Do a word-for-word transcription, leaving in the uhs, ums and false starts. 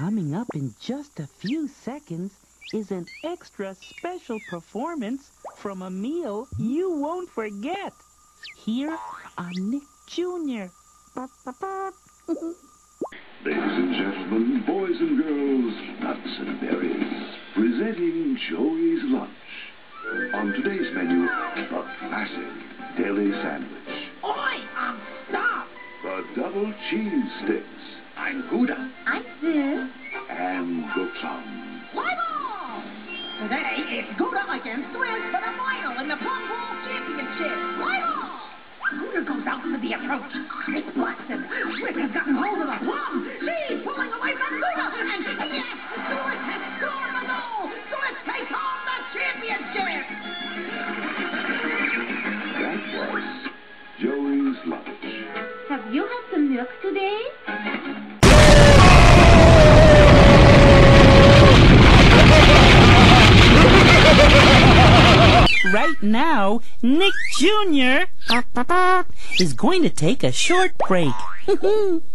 Coming up in just a few seconds is an extra special performance from a meal you won't forget. Here on Nick Junior Ladies and gentlemen, boys and girls, nuts and berries, presenting Joey's Lunch. On today's menu, the classic deli sandwich. Oi, I'm stuffed. The double cheese sticks. I'm Gouda. I'm Sue. And the plum. Live on! Today, it's Gouda against Swiss for the final in the Plum Bowl Championship. Live on! Gouda goes out into the approach. It blocks him. Swiss has gotten hold of the plum. She's pulling away from Gouda. And yes, Swiss has scored a goal. Swiss takes home the championship. That was Joey's Lunch. Have you had some milk today? Right now, Nick Junior is going to take a short break.